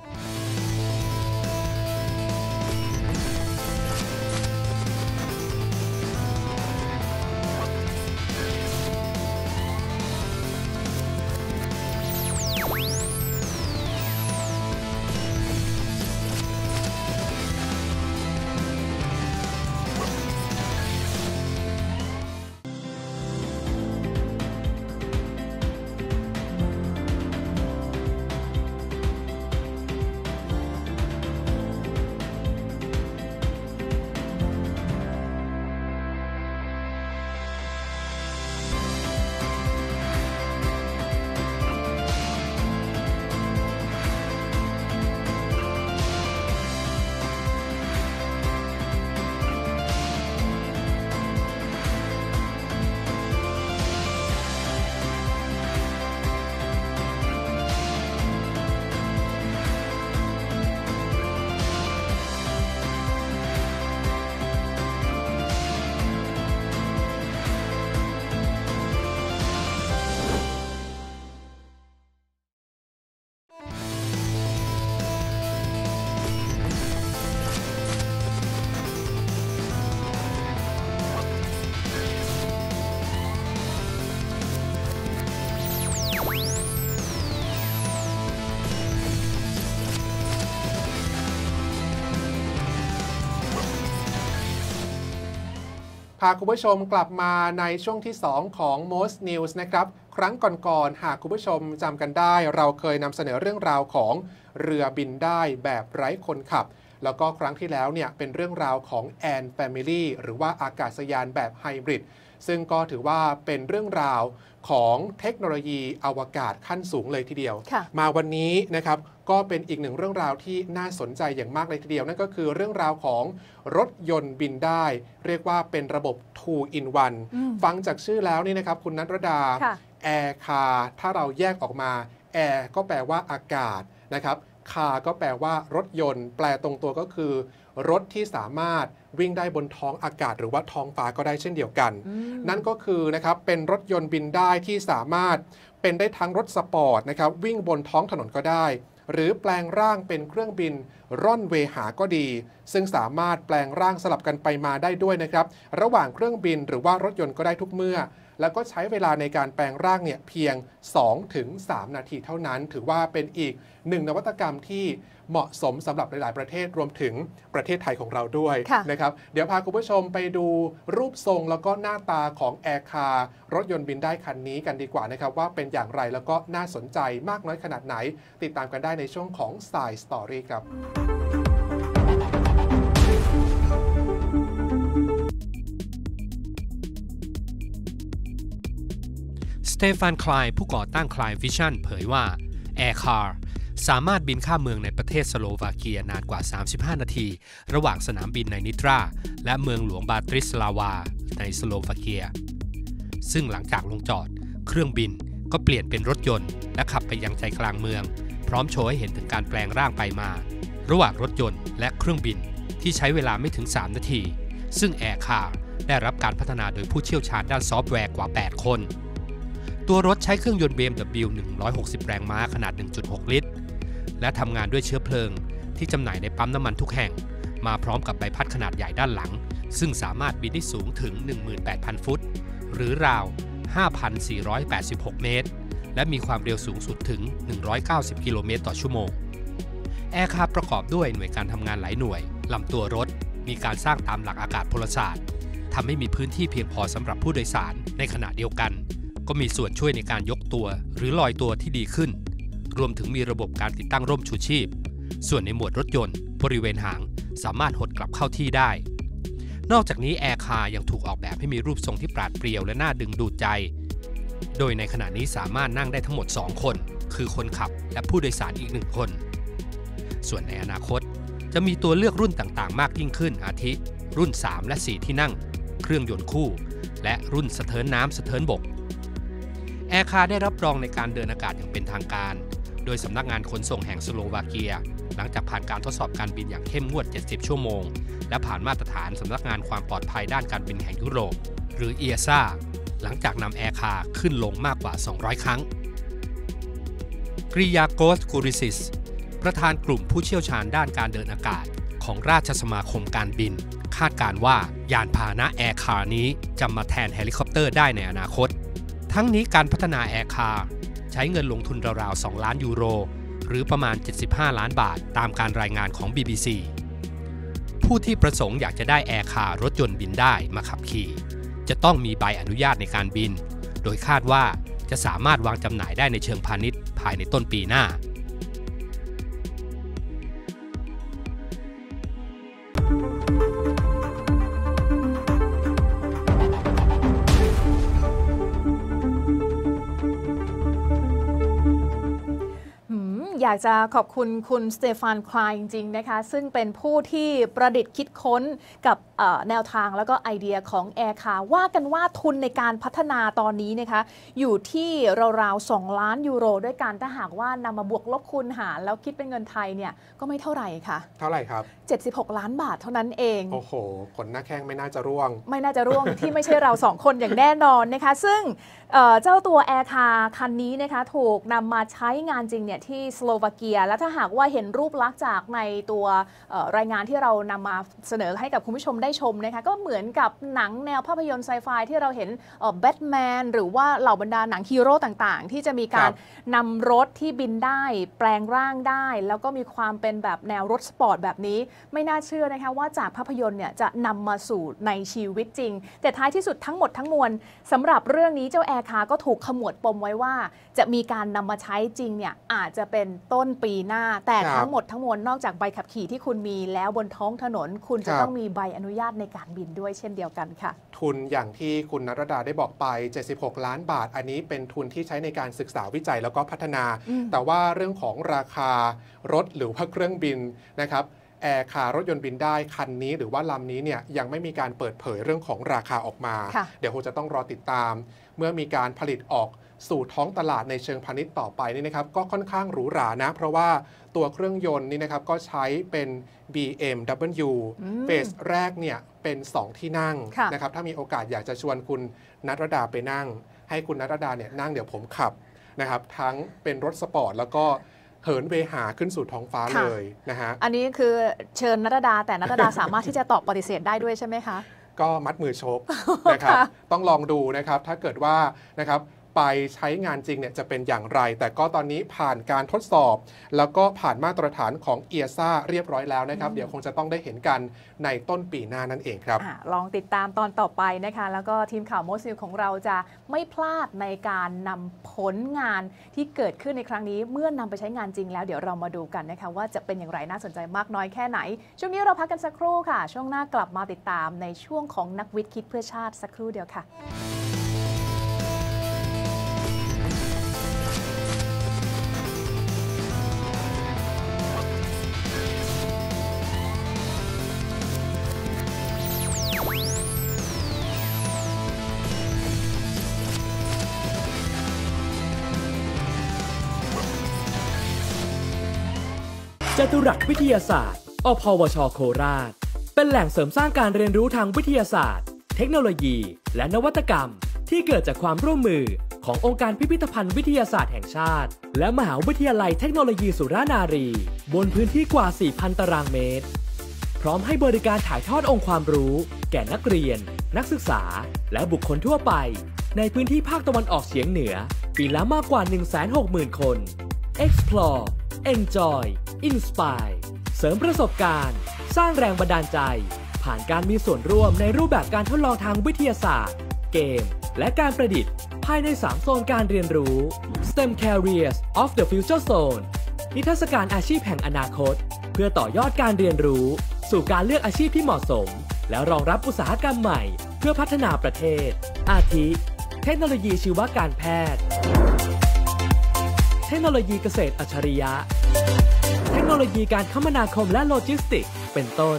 พาคุณผู้ชมกลับมาในช่วงที่สองของ Most News นะครับครั้งก่อนๆหากคุณผู้ชมจำกันได้เราเคยนำเสนอเรื่องราวของเรือบินได้แบบไร้คนขับแล้วก็ครั้งที่แล้วเนี่ยเป็นเรื่องราวของแอนแฟมิลี่หรือว่าอากาศยานแบบไฮบริดซึ่งก็ถือว่าเป็นเรื่องราวของเทคโนโลยีอวกาศขั้นสูงเลยทีเดียวมาวันนี้นะครับก็เป็นอีกหนึ่งเรื่องราวที่น่าสนใจอย่างมากเลยทีเดียวนั่นก็คือเรื่องราวของรถยนต์บินได้เรียกว่าเป็นระบบ ทู อิน วัน ฟังจากชื่อแล้วนี่นะครับคุณณัฐรดาแอร์คาร์ถ้าเราแยกออกมาแอร์ก็แปลว่าอากาศนะครับคาร์ก็แปลว่ารถยนต์แปลตรงตัวก็คือรถที่สามารถวิ่งได้บนท้องอากาศหรือว่าท้องฟ้าก็ได้เช่นเดียวกันนั่นก็คือนะครับเป็นรถยนต์บินได้ที่สามารถเป็นได้ทั้งรถสปอร์ตนะครับวิ่งบนท้องถนนก็ได้หรือแปลงร่างเป็นเครื่องบินร่อนเวหาก็ดีซึ่งสามารถแปลงร่างสลับกันไปมาได้ด้วยนะครับระหว่างเครื่องบินหรือว่ารถยนต์ก็ได้ทุกเมื่อแล้วก็ใช้เวลาในการแปลงร่างเนี่ยเพียง สองถึงสาม นาทีเท่านั้นถือว่าเป็นอีกหนึ่งนวัตกรรมที่เหมาะสมสำหรับหลายๆประเทศรวมถึงประเทศไทยของเราด้วยนะครับเดี๋ยวพาคุณผู้ชมไปดูรูปทรงแล้วก็หน้าตาของแอร์คาร์รถยนต์บินได้คันนี้กันดีกว่านะครับว่าเป็นอย่างไรแล้วก็น่าสนใจมากน้อยขนาดไหนติดตามกันได้ในช่วงของ Side Story ครับ Stay เตฟาน คลายผู้ก่อตั้ง คลาย วิชั่น เผยว่า Air Car สามารถบินข้ามเมืองในประเทศสโลวาเกียนานกว่า สามสิบห้า นาทีระหว่างสนามบินในนิตราและเมืองหลวงบาตริสลาวาในสโลวาเกียซึ่งหลังจากลงจอดเครื่องบินก็เปลี่ยนเป็นรถยนต์และขับไปยังใจกลางเมืองพร้อมโชว์ให้เห็นถึงการแปลงร่างไปมาระหว่างรถยนต์และเครื่องบินที่ใช้เวลาไม่ถึงสามนาทีซึ่ง Air Car ได้รับการพัฒนาโดยผู้เชี่ยวชาญด้านซอฟต์แวร์กว่าแปดคนตัวรถใช้เครื่องยนต์ บี เอ็ม ดับเบิลยู หนึ่งร้อยหกสิบ แรงม้าขนาด หนึ่งจุดหก ลิตรและทำงานด้วยเชื้อเพลิงที่จำหน่ายในปั๊มน้ำมันทุกแห่งมาพร้อมกับใบพัดขนาดใหญ่ด้านหลังซึ่งสามารถบินได้สูงถึง หนึ่งหมื่นแปดพัน ฟุตหรือราว ห้าพันสี่ร้อยแปดสิบหก เมตรและมีความเร็วสูงสุดถึง หนึ่งร้อยเก้าสิบ กิโลเมตรต่อชั่วโมง Air Car ประกอบด้วยหน่วยการทำงานหลายหน่วยลำตัวรถมีการสร้างตามหลักอากาศพลศาสตร์ทำให้มีพื้นที่เพียงพอสำหรับผู้โดยสารในขณะเดียวกันก็มีส่วนช่วยในการยกตัวหรือลอยตัวที่ดีขึ้นรวมถึงมีระบบการติดตั้งร่มชูชีพส่วนในหมวดรถยนต์บริเวณหางสามารถหดกลับเข้าที่ได้นอกจากนี้ Air Car ยังถูกออกแบบให้มีรูปทรงที่ปราดเปรียวและน่าดึงดูดใจโดยในขณะนี้สามารถนั่งได้ทั้งหมดสองคนคือคนขับและผู้โดยสารอีกหนึ่งคนส่วนในอนาคตจะมีตัวเลือกรุ่นต่างๆมากยิ่งขึ้นอาทิรุ่นสามและสี่ที่นั่งเครื่องยนต์คู่และรุ่นสะเทินน้ำสะเทินบก Air Car ได้รับรองในการเดินอากาศอย่างเป็นทางการโดยสำนักงานขนส่งแห่งสโลวาเกียหลังจากผ่านการทดสอบการบินอย่างเข้มงวดเจ็ดสิบชั่วโมงและผ่านมาตรฐานสำนักงานความปลอดภัยด้านการบินแห่งยุโรปหรือ เอี เอ เอส เอ หลังจากนำ Air Car ขึ้นลงมากกว่าสองร้อยครั้งกริยาโกสกูริซิสประธานกลุ่มผู้เชี่ยวชาญด้านการเดินอากาศของราชสมาคมการบินคาดการณ์ว่ายานพาหนะ Air Car นี้จะมาแทนเฮลิคอปเตอร์ได้ในอนาคตทั้งนี้การพัฒนา Air Car ใช้เงินลงทุนราวๆสองล้านยูโรหรือประมาณเจ็ดสิบห้าล้านบาทตามการรายงานของ บี บี ซี ผู้ที่ประสงค์อยากจะได้ Air Car รถยนต์บินได้มาขับขี่จะต้องมีใบอนุญาตในการบินโดยคาดว่าจะสามารถวางจำหน่ายได้ในเชิงพาณิชย์ภายในต้นปีหน้าอยากจะขอบคุณคุณสเตฟาน คลายจริงๆนะคะซึ่งเป็นผู้ที่ประดิษฐ์คิดค้นกับแนวทางแล้วก็ไอเดียของ Air Car ว่ากันว่าทุนในการพัฒนาตอนนี้นะคะอยู่ที่ราวๆสองล้านยูโรด้วยกันถ้าหากว่านำมาบวกลบคูณหารแล้วคิดเป็นเงินไทยเนี่ยก็ไม่เท่าไหร่ค่ะเท่าไหร่ครับเจ็ดสิบหกล้านบาทเท่านั้นเองโอ้โหขนหน้าแข้งไม่น่าจะร่วงไม่น่าจะร่วง ที่ไม่ใช่เราสองคนอย่างแน่นอนนะคะซึ่งเจ้าตัว Air Car คันนี้นะคะถูกนำมาใช้งานจริงเนี่ยที่สโลวาเกียและถ้าหากว่าเห็นรูปลักษณ์จากในตัวรายงานที่เรานำมาเสนอให้กับคุณผู้ชมได้ชมนะคะก็เหมือนกับหนังแนวภาพยนตร์ไซไฟที่เราเห็นแบทแมนหรือว่าเหล่าบรรดาหนังฮีโร่ต่างๆที่จะมีการนำรถที่บินได้แปลงร่างได้แล้วก็มีความเป็นแบบแนวรถสปอร์ตแบบนี้ไม่น่าเชื่อนะคะว่าจากภาพยนตร์เนี่ยจะนำมาสู่ในชีวิตจริงแต่ท้ายที่สุดทั้งหมดทั้งมวลสำหรับเรื่องนี้เจ้า Air Car ก็ถูกขมวดปมไว้ว่าจะมีการนำมาใช้จริงเนี่ยอาจจะเป็นต้นปีหน้าแต่ทั้งหมดทั้งมวลนอกจากใบขับขี่ที่คุณมีแล้วบนท้องถนนคุณจะต้องมีใบอนุญาตในการบินด้วยเช่นเดียวกันค่ะทุนอย่างที่คุณณรดาได้บอกไปเจ็ดสิบหกล้านบาทอันนี้เป็นทุนที่ใช้ในการศึกษาวิจัยแล้วก็พัฒนาแต่ว่าเรื่องของราคารถหรือว่าเครื่องบินนะครับแอร์คาร์รถยนต์บินได้คันนี้หรือว่าลำนี้เนี่ยยังไม่มีการเปิดเผยเรื่องของราคาออกมาเดี๋ยวคงจะต้องรอติดตามเมื่อมีการผลิตออกสู่ท้องตลาดในเชิงพาณิชย์ต่อไปนี่นะครับก็ค่อนข้างหรูหรานะเพราะว่าตัวเครื่องยนต์นี่นะครับก็ใช้เป็น บี เอ็ม ดับเบิลยู เฟสแรกเนี่ยเป็นสองที่นั่งนะครับถ้ามีโอกาสอยากจะชวนคุณณรดาไปนั่งให้คุณณรดาเนี่ยนั่งเดี๋ยวผมขับนะครับทั้งเป็นรถสปอร์ตแล้วก็เหินเวหาขึ้นสู่ท้องฟ้าเลยนะฮะอันนี้คือเชิญณรดาแต่ณรดาสามารถที่จะตอบปฏิเสธได้ด้วยใช่ไหมคะก็มัดมือชกนะครับต้องลองดูนะครับถ้าเกิดว่านะครับไปใช้งานจริงเนี่ยจะเป็นอย่างไรแต่ก็ตอนนี้ผ่านการทดสอบแล้วก็ผ่านมาตรฐานของ เอี เอ เอส เอ เรียบร้อยแล้วนะครับเดี๋ยวคงจะต้องได้เห็นกันในต้นปีหน้านั่นเองครับอลองติดตามตอนต่อไปนะคะแล้วก็ทีมข่าวโมสนิวของเราจะไม่พลาดในการนำผลงานที่เกิดขึ้นในครั้งนี้เมื่อนำไปใช้งานจริงแล้วเดี๋ยวเรามาดูกันนะคะว่าจะเป็นอย่างไรน่าสนใจมากน้อยแค่ไหนช่วงนี้เราพักกันสักครู่ค่ะช่วงหน้ากลับมาติดตามในช่วงของนักวิทย์คิดเพื่อชาติสักครู่เดียวค่ะจตุรัสวิทยาศาสตร์อพวช.โคราชเป็นแหล่งเสริมสร้างการเรียนรู้ทางวิทยาศาสตร์เทคโนโลยีและนวัตกรรมที่เกิดจากความร่วมมือขององค์การพิพิธภัณฑ์วิทยาศาสตร์แห่งชาติและมหาวิทยาลัยเทคโนโลยีสุรานารีบนพื้นที่กว่า สี่พัน ตารางเมตรพร้อมให้บริการถ่ายทอดองค์ความรู้แก่นักเรียนนักศึกษาและบุคคลทั่วไปในพื้นที่ภาคตะวันออกเฉียงเหนือปีละมากกว่า หนึ่งแสนหกหมื่น คน Explore Enjoy Inspire เสริมประสบการณ์สร้างแรงบันดาลใจผ่านการมีส่วนร่วมในรูปแบบการทดลองทางวิทยาศาสตร์เกมและการประดิษฐ์ภายในสามโซนการเรียนรู้ สเต็ม Careers of the Future Zone นิทรรศการอาชีพแห่งอนาคตเพื่อต่อยอดการเรียนรู้สู่การเลือกอาชีพที่เหมาะสมและรองรับอุตสาหกรรมใหม่เพื่อพัฒนาประเทศอาทิเทคโนโลยีชีวการแพทย์เทคโนโลยีเกษตรอัจฉริยะเทคโนโลยีการคมนาคมและโลจิสติกส์เป็นต้น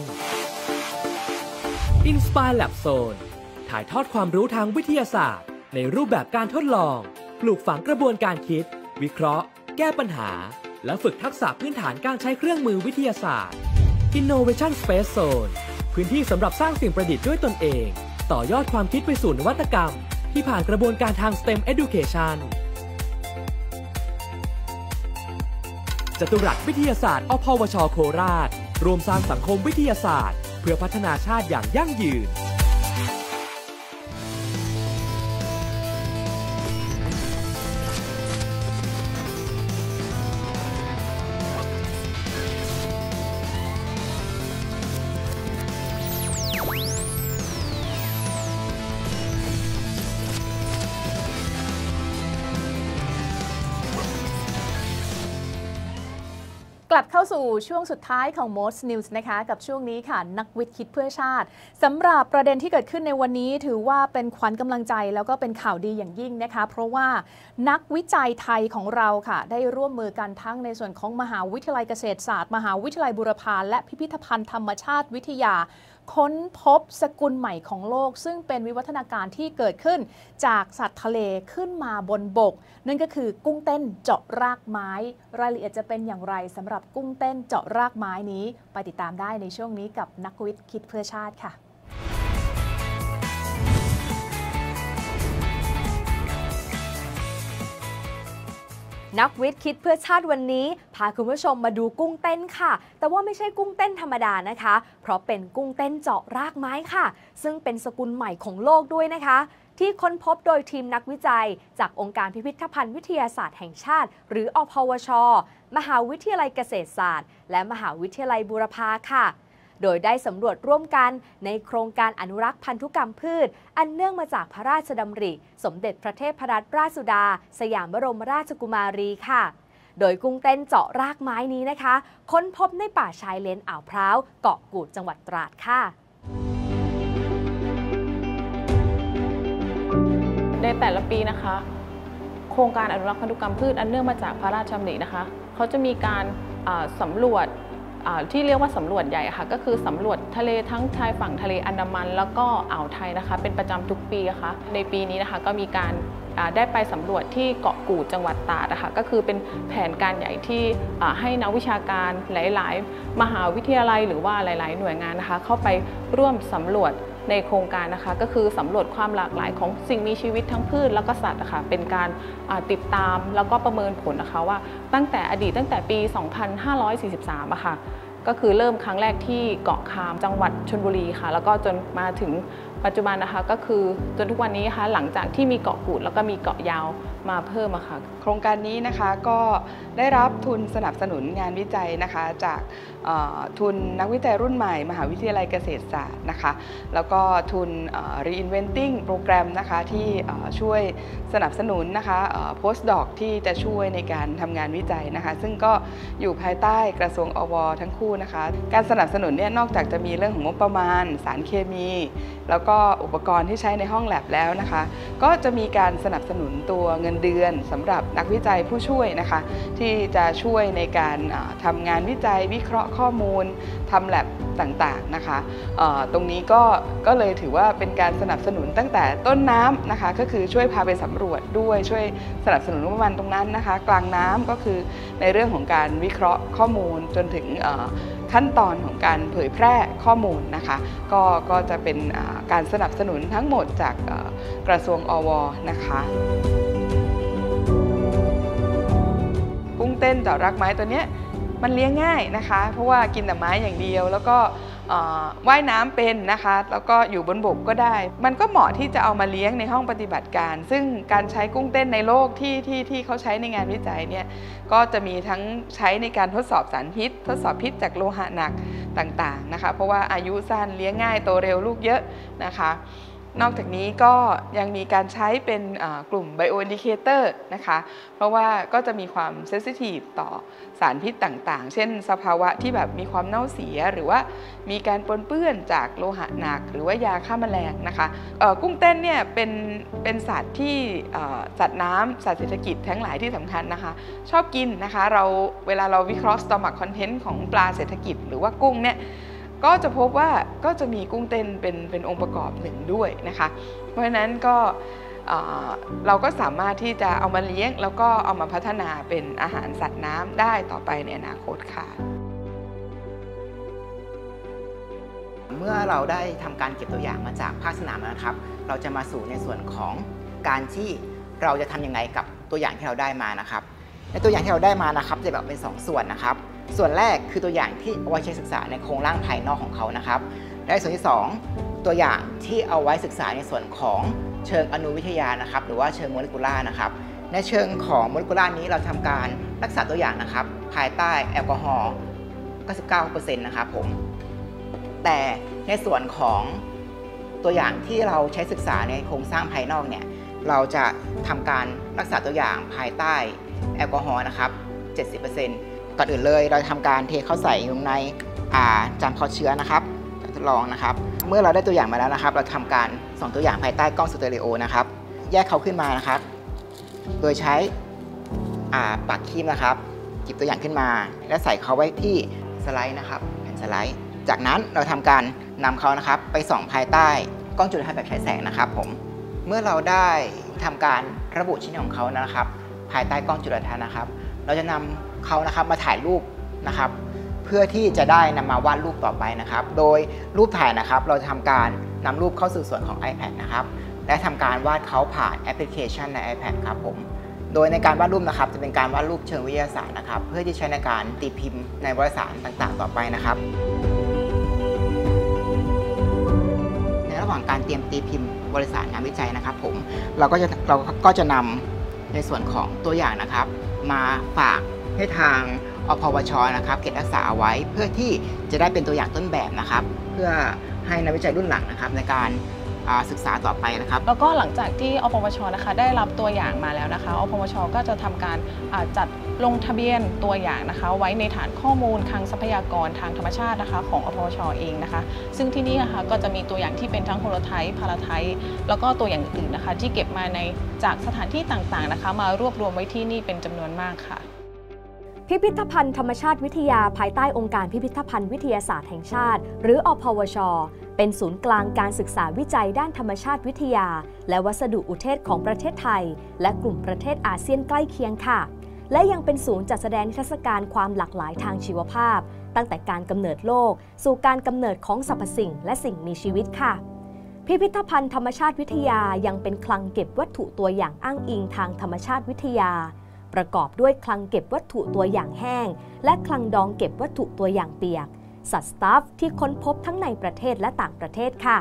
Inspire Lab Zone ถ่ายทอดความรู้ทางวิทยาศาสตร์ในรูปแบบการทดลองปลูกฝังกระบวนการคิดวิเคราะห์แก้ปัญหาและฝึกทักษะพื้นฐานการใช้เครื่องมือวิทยาศาสตร์ Innovation Space Zone พื้นที่สำหรับสร้างสิ่งประดิษฐ์ด้วยตนเองต่อยอดความคิดไปสู่นวัตกรรมที่ผ่านกระบวนการทาง สเต็ม Education จตุรัสวิทยาศาสตร์อพวช.โคราชรวมสร้างสังคมวิทยาศาสตร์เพื่อพัฒนาชาติอย่างยั่งยืนกลับเข้าสู่ช่วงสุดท้ายของ Most News นะคะกับช่วงนี้ค่ะนักวิทย์คิดเพื่อชาติสำหรับประเด็นที่เกิดขึ้นในวันนี้ถือว่าเป็นขวัญกำลังใจแล้วก็เป็นข่าวดีอย่างยิ่งนะคะเพราะว่านักวิจัยไทยของเราค่ะได้ร่วมมือกันทั้งในส่วนของมหาวิทยาลัยเกษตรศาสตร์มหาวิทยาลัยบูรพาและพิพิธภัณฑ์ธรรมชาติวิทยาค้นพบสกุลใหม่ของโลกซึ่งเป็นวิวัฒนาการที่เกิดขึ้นจากสัตว์ทะเลขึ้นมาบนบกนั่นก็คือกุ้งเต้นเจาะรากไม้รายละเอียดจะเป็นอย่างไรสำหรับกุ้งเต้นเจาะรากไม้นี้ไปติดตามได้ในช่วงนี้กับนักวิทย์คิดเพื่อชาติค่ะนักวิทย์คิดเพื่อชาติวันนี้พาคุณผู้ชมมาดูกุ้งเต้นค่ะแต่ว่าไม่ใช่กุ้งเต้นธรรมดานะคะเพราะเป็นกุ้งเต้นเจาะรากไม้ค่ะซึ่งเป็นสกุลใหม่ของโลกด้วยนะคะที่ค้นพบโดยทีมนักวิจัยจากองค์การพิพิธภัณฑ์วิทยาศาสตร์แห่งชาติหรืออพวช.มหาวิทยาลัยเกษตรศาสตร์และมหาวิทยาลัยบูรพาค่ะโดยได้สำรวจร่วมกันในโครงการอนุรักษ์พันธุกรรมพืชอันเนื่องมาจากพระราชดำริสมเด็จพระเทพรัตนราชสุดาสยามบรมราชกุมารีค่ะโดยกุ้งเต้นเจาะรากไม้นี้นะคะค้นพบในป่าชายเลนอ่าวพร้าวเกาะกูดจังหวัดตราดค่ะในแต่ละปีนะคะโครงการอนุรักษ์พันธุกรรมพืชอันเนื่องมาจากพระราชดำรินะคะเขาจะมีการสำรวจที่เรียกว่าสำรวจใหญ่ค่ะก็คือสำรวจทะเลทั้งชายฝั่งทะเลอันดามันแล้วก็อ่าวไทยนะคะเป็นประจำทุกปีนะคะในปีนี้นะคะก็มีการได้ไปสำรวจที่เกาะกูดจังหวัดตราดนะคะก็คือเป็นแผนการใหญ่ที่ให้นักวิชาการหลายๆมหาวิทยาลัยหรือว่าหลายๆหน่วยงานนะคะเข้าไปร่วมสำรวจในโครงการนะคะก็คือสำรวจความหลากหลายของสิ่งมีชีวิตทั้งพืชแล้วก็สัตว์นะคะเป็นการติดตามแล้วก็ประเมินผลนะคะว่าตั้งแต่อดีตตั้งแต่ปี สองพันห้าร้อยสี่สิบสาม อะค่ะก็คือเริ่มครั้งแรกที่เกาะคามจังหวัดชลบุรีค่ะแล้วก็จนมาถึงปัจจุบันนะคะก็คือจนทุกวันนี้ค่ะหลังจากที่มีเกาะกูดแล้วก็มีเกาะยาวมาเพิ่มอะค่ะโครงการนี้นะคะก็ได้รับทุนสนับสนุนงานวิจัยนะคะจากทุนนักวิจัยรุ่นใหม่มหาวิทยาลัยเกษตรศาสตร์นะคะแล้วก็ทุน Reinventing โปรแกรมนะคะที่ช่วยสนับสนุนนะคะ Postdoc ที่จะช่วยในการทำงานวิจัยนะคะซึ่งก็อยู่ภายใต้กระทรวงอวทั้งคู่นะคะการสนับสนุนเนี่ยนอกจากจะมีเรื่องของงบประมาณสารเคมีแล้วก็อุปกรณ์ที่ใช้ในห้องแลบแล้วนะคะก็จะมีการสนับสนุนตัวเงินเดือนสำหรับนักวิจัยผู้ช่วยนะคะที่จะช่วยในการทำงานวิจัยวิเคราะห์ข้อมูลทำแลบต่างๆนะคะตรงนี้ก็ก็เลยถือว่าเป็นการสนับสนุนตั้งแต่ต้นน้ำนะคะก็คือช่วยพาไปสำรวจด้วยช่วยสนับสนุนงบประมาณตรงนั้นนะคะกลางน้ำก็คือในเรื่องของการวิเคราะห์ข้อมูลจนถึงขั้นตอนของการเผยแพร่ข้อมูลนะคะก็ก็จะเป็นการสนับสนุนทั้งหมดจากกระทรวงอว.นะคะกุ้งเต้นเจาะรากไม้ตัวนี้มันเลี้ยงง่ายนะคะเพราะว่ากินแต่ไม้อย่างเดียวแล้วก็ว่ายน้ำเป็นนะคะแล้วก็อยู่บนบกก็ได้มันก็เหมาะที่จะเอามาเลี้ยงในห้องปฏิบัติการซึ่งการใช้กุ้งเต้นในโลกที่ที่ที่เขาใช้ในงานวิจัยเนี่ยก็จะมีทั้งใช้ในการทดสอบสารพิษทดสอบพิษจากโลหะหนักต่างๆนะคะเพราะว่าอายุสั้นเลี้ยงง่ายโตเร็วลูกเยอะนะคะนอกจากนี้ก็ยังมีการใช้เป็นกลุ่ม Bioindicator นะคะเพราะว่าก็จะมีความเซนซิทีฟต่อสารพิษต่างๆเช่นสภาวะที่แบบมีความเน่าเสียหรือว่ามีการปนเปื้อนจากโลหะหนักหรือว่ายาฆ่าแมลงนะคะกุ้งเต้นเนี่ยเป็นเป็นสัตว์ที่สัตว์น้ำสัตว์เศรษฐกิจทั้งหลายที่สำคัญนะคะชอบกินนะคะเราเวลาเราวิเคราะห์ stomach content ของปลาเศรษฐกิจหรือว่ากุ้งเนี่ยก็จะพบว่าก็จะมีกุ้งเต้นเป็นเป็นองค์ประกอบหนึ่งด้วยนะคะเพราะฉะนั้นก็เราก็สามารถที่จะเอามาเลี้ยงแล้วก็เอามาพัฒนาเป็นอาหารสัตว์น้ำได้ต่อไปในอนาคตค่ะเมื่อเราได้ทำการเก็บตัวอย่างมาจากภาคสนามแล้วนะครับเราจะมาสู่ในส่วนของการที่เราจะทำยังไงกับตัวอย่างที่เราได้มานะครับในตัวอย่างที่เราได้มานะครับจะแบ่งเป็นสองส่วนนะครับส่วนแรกคือตัวอย่างที่เอาไว้ใช้ศึกษาในโครงร่างภายนอกของเขานะครับและส่วนที่สองตัวอย่างที่เอาไว้ศึกษาในส่วนของเชิงอนุวิทยานะครับหรือว่าเชิงโมเลกุลาร์นะครับในเชิงของโมเลกุลาร์นี้เราทำการรักษาตัวอย่างนะครับภายใต้แอลกอฮอล์ เก้าสิบเก้าเปอร์เซ็นต์ นะครับผมแต่ในส่วนของตัวอย่างที่เราใช้ศึกษาในโครงสร้างภายนอกเนี่ยเราจะทำการรักษาตัวอย่างภายใต้แอลกอฮอล์นะครับ เจ็ดสิบเปอร์เซ็นต์ ก่อนอื่นเลยเราทำการเทเข้าใส่ลงในจานเพาะเชื้อนะครับทดลองนะครับเมื่อเราได้ตัวอย่างมาแล้วนะครับเราทำการส่องตัวอย่างภายใต้กล้องสเตอริโอนะครับแยกเขาขึ้นมานะครับโดยใช้ปากคีบนะครับหยิบตัวอย่างขึ้นมาและใส่เขาไว้ที่สไลด์นะครับแผ่นสไลด์จากนั้นเราทำการนำเขานะครับไปส่องภายใต้กล้องจุลทรรศน์แบบฉายแสงนะครับผมเมื่อเราได้ทำการระบุชิ้นของเขานะครับภายใต้กล้องจุลทรรศน์นะครับเราจะนำเขานะครับมาถ่ายรูปนะครับเพื่อที่จะได้นำมาวาดรูปต่อไปนะครับโดยรูปถ่ายนะครับเราจะทำการนำรูปเข้าสู่ส่วนของ iPad นะครับและทำการวาดเขาผ่านแอปพลิเคชันใน iPad ครับผมโดยในการวาดรูปนะครับจะเป็นการวาดรูปเชิงวิทยาศาสตร์นะครับเพื่อที่ใช้ในการตีพิมพ์ในวารสารต่างๆต่อไปนะครับในระหว่างการเตรียมตีพิมพ์วารสารงานวิจัยนะครับผมเราก็จะเราก็จะนำในส่วนของตัวอย่างนะครับมาฝากให้ทางอพวช.นะครับเก็บรักษาเอาไว้เพื่อที่จะได้เป็นตัวอย่างต้นแบบนะครับเพื่อให้นักวิจัยรุ่นหลังนะครับในการศึกษาต่อไปนะครับแล้วก็หลังจากที่อพวช.นะคะได้รับตัวอย่างมาแล้วนะคะอพวช.ก็จะทำการจัดลงทะเบียนตัวอย่างนะคะไว้ในฐานข้อมูลคลังทรัพยากรทางธรรมชาตินะคะของอพวช.เองนะคะซึ่งที่นี่นะคะก็จะมีตัวอย่างที่เป็นทั้งโฮโลไทป์พาราไทป์แล้วก็ตัวอย่างอื่นๆนะคะที่เก็บมาในจากสถานที่ต่างๆนะคะมารวบรวมไว้ที่นี่เป็นจำนวนมากค่ะพิพิธภัณฑ์ธรรมชาติวิทยาภายใต้องค์การพิพิธภัณฑ์วิทยาศาสตร์แห่งชาติหรืออพวช.เป็นศูนย์กลางการศึกษาวิจัยด้านธรรมชาติวิทยาและวัสดุอุเทศของประเทศไทยและกลุ่มประเทศอาเซียนใกล้เคียงค่ะและยังเป็นศูนย์จัดแสดงนิทรรศการความหลากหลายทางชีวภาพตั้งแต่การกำเนิดโลกสู่การกำเนิดของสรรพสิ่งและสิ่งมีชีวิตค่ะพิพิธภัณฑ์ธรรมชาติวิทยายังเป็นคลังเก็บวัตถุตัวอย่างอ้างอิงทางธรรมชาติวิทยาประกอบด้วยคลังเก็บวัตถุตัวอย่างแห้งและคลังดองเก็บวัตถุตัวอย่างเปียกสัตว์สตาฟที่ค้นพบทั้งในประเทศและต่างประเทศค่ะ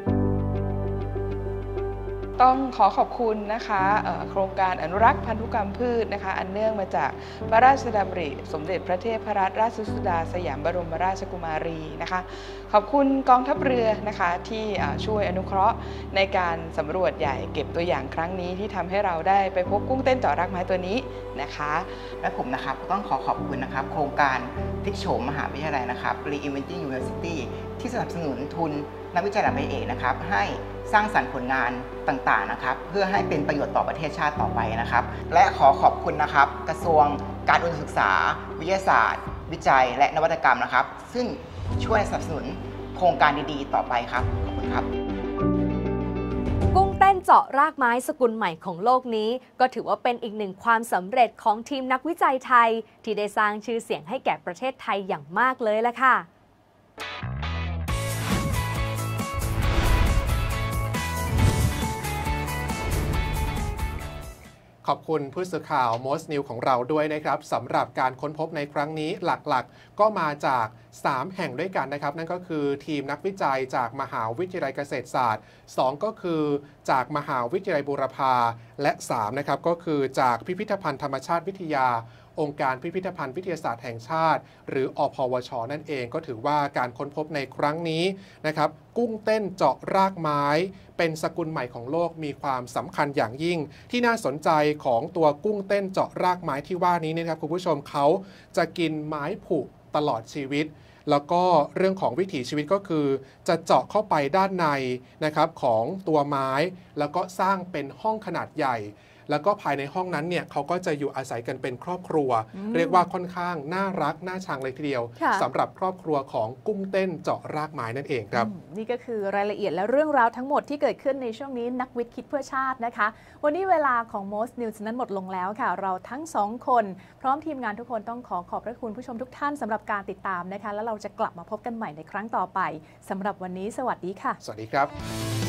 ต้องขอขอบคุณนะคะโครงการอนุรักษ์พันธุกรรมพืชนะคะอันเนื่องมาจากพระราชดำริสมเด็จพระเทพรัตนราชสุดาสยามบรมราชกุมารีนะคะขอบคุณกองทัพเรือนะคะที่ช่วยอนุเคราะห์ในการสำรวจใหญ่เก็บตัวอย่างครั้งนี้ที่ทำให้เราได้ไปพบกุ้งเต้นเจาะรากไม้ตัวนี้นะคะและผมนะครับต้องขอขอบคุณนะครับโครงการพลิกโฉมมหาวิทยาลัยนะครับ Reinventing University ที่สนับสนุนทุนนักวิจัยระดับเอกนะครับให้สร้างสรรค์ผลงานต่างๆนะครับเพื่อให้เป็นประโยชน์ต่อประเทศชาติต่อไปนะครับและขอขอบคุณนะครับกระทรวงการอุดมศึกษาวิทยาศาสตร์วิจัยและนวัตกรรมนะครับซึ่งช่วยสนับสนุนโครงการดีๆต่อไปครับขอบคุณครับกุ้งเต้นเจาะรากไม้สกุลใหม่ของโลกนี้ก็ถือว่าเป็นอีกหนึ่งความสำเร็จของทีมนักวิจัยไทยที่ได้สร้างชื่อเสียงให้แก่ประเทศไทยอย่างมากเลยล่ะค่ะขอบคุณผู้สื่อข่าว Most News ของเราด้วยนะครับสำหรับการค้นพบในครั้งนี้หลักๆก็มาจากสามแห่งด้วยกันนะครับนั่นก็คือทีมนักวิจัยจากมหาวิทยาลัยเกษตรศาสตร์สองก็คือจากมหาวิทยาลัยบูรพาและสามนะครับก็คือจากพิพิธภัณฑ์ธรรมชาติวิทยาองค์การพิพิธภัณฑ์วิทยาศาสตร์แห่งชาติหรืออพวช.นั่นเองก็ถือว่าการค้นพบในครั้งนี้นะครับกุ้งเต้นเจาะรากไม้เป็นสกุลใหม่ของโลกมีความสำคัญอย่างยิ่งที่น่าสนใจของตัวกุ้งเต้นเจาะรากไม้ที่ว่านี้นะครับคุณผู้ชมเขาจะกินไม้ผุตลอดชีวิตแล้วก็เรื่องของวิถีชีวิตก็คือจะเจาะเข้าไปด้านในนะครับของตัวไม้แล้วก็สร้างเป็นห้องขนาดใหญ่แล้วก็ภายในห้องนั้นเนี่ยเขาก็จะอยู่อาศัยกันเป็นครอบครัวเรียกว่าค่อนข้างน่ารักน่าชังเลยทีเดียวสำหรับครอบครัวของกุ้งเต้นเจาะรากไม้นั่นเองครับนี่ก็คือรายละเอียดและเรื่องราวทั้งหมดที่เกิดขึ้นในช่วงนี้นักวิทย์คิดเพื่อชาตินะคะวันนี้เวลาของ Most News นั้นหมดลงแล้วค่ะเราทั้งสองคนพร้อมทีมงานทุกคนต้องขอขอบพระคุณผู้ชมทุกท่านสำหรับการติดตามนะคะแล้วเราจะกลับมาพบกันใหม่ในครั้งต่อไปสำหรับวันนี้สวัสดีค่ะสวัสดีครับ